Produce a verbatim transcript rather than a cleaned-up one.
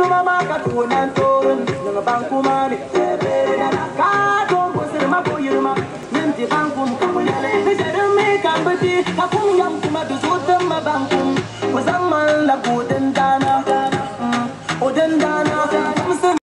Yuma maka tunan torun Nang bangku mani Kato busir mabu yuma Ninti bangku mkamunyale Nisadame kambati Aku